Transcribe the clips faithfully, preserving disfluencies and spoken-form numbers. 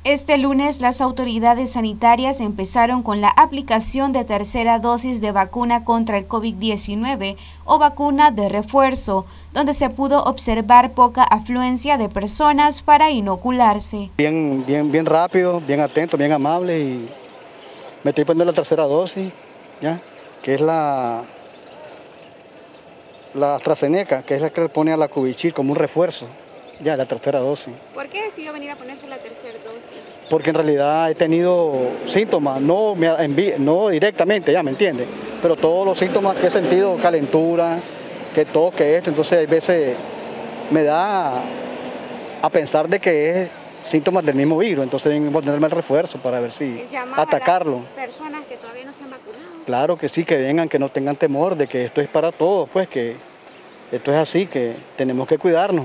Este lunes, las autoridades sanitarias empezaron con la aplicación de tercera dosis de vacuna contra el COVID diecinueve o vacuna de refuerzo, donde se pudo observar poca afluencia de personas para inocularse. Bien, bien, bien rápido, bien atento, bien amable, y me estoy poniendo la tercera dosis, ¿ya? Que es la, la AstraZeneca, que es la que le pone a la Covichil como un refuerzo, ya, la tercera dosis. ¿Por qué decidió venir a ponerse la tercera dosis? Porque en realidad he tenido síntomas, no, me envi no directamente, ya me entiende, pero todos los síntomas que he sentido, calentura, que todo, que esto, entonces hay veces me da a pensar de que es síntomas del mismo virus, entonces tengo que ponerme el refuerzo para ver si atacarlo. A las personas que todavía no se han vacunado. Claro que sí, que vengan, que no tengan temor de que esto es para todos, pues que esto es así, que tenemos que cuidarnos.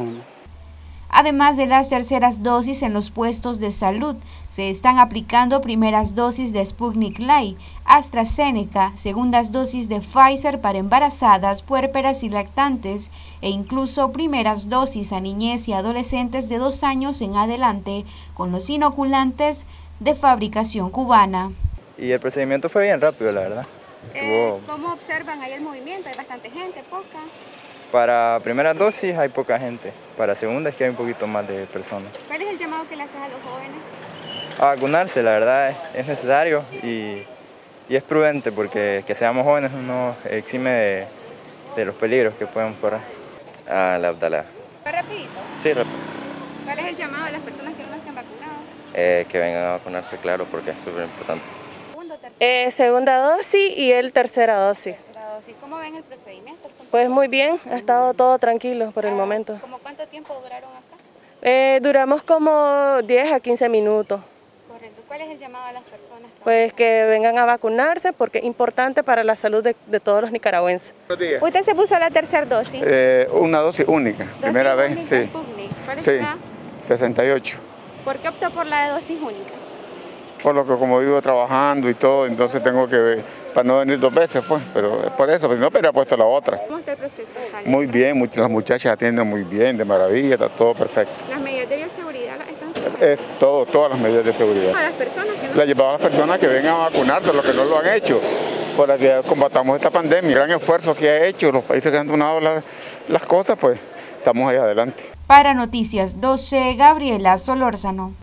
Además de las terceras dosis en los puestos de salud, se están aplicando primeras dosis de Sputnik Light, AstraZeneca, segundas dosis de Pfizer para embarazadas, puérperas y lactantes, e incluso primeras dosis a niñez y adolescentes de dos años en adelante, con los inoculantes de fabricación cubana. Y el procedimiento fue bien rápido, la verdad. Eh, ¿Cómo observan ahí el movimiento? ¿Hay bastante gente, poca? Para primera dosis hay poca gente, para segunda es que hay un poquito más de personas. ¿Cuál es el llamado que le haces a los jóvenes? A vacunarse, la verdad es necesario y, y es prudente porque que seamos jóvenes no nos exime de, de los peligros que pueden correr. Ah, la Abdalá. ¿Fue rapidito? Sí, rápido. ¿Cuál es el llamado a las personas que no se han vacunado? Eh, que vengan a vacunarse, claro, porque es súper importante. ¿Segundo o tercero? Eh, segunda dosis y el tercera dosis. Tercera dosis. ¿Cómo ven el procedimiento? Pues muy bien, ha estado todo tranquilo por el momento. ¿Cómo cuánto tiempo duraron acá? Eh, duramos como diez a quince minutos. Correcto. ¿Cuál es el llamado a las personas? Pues que vengan a vacunarse porque es importante para la salud de, de todos los nicaragüenses. ¿Usted se puso la tercera dosis? Eh, una dosis única, ¿Dosis primera única vez, sí. Sputnik? ¿Cuál es Sí, su edad? sesenta y ocho. ¿Por qué optó por la de dosis única? Por lo que como vivo trabajando y todo, entonces tengo que ver, para no venir dos veces, pues, pero es por eso, pues, si no, pero he puesto la otra. ¿Cómo está el proceso? Muy bien, muchas, las muchachas atienden muy bien, de maravilla, está todo perfecto. ¿Las medidas de bioseguridad las están siguiendo? Es, es todo, todas las medidas de seguridad. A las personas que no... La he llevado a las personas que vengan a vacunarse, los que no lo han hecho, para que combatamos esta pandemia. El gran esfuerzo que ha hecho los países que han donado las, las cosas, pues estamos ahí adelante. Para Noticias doce, Gabriela Solórzano.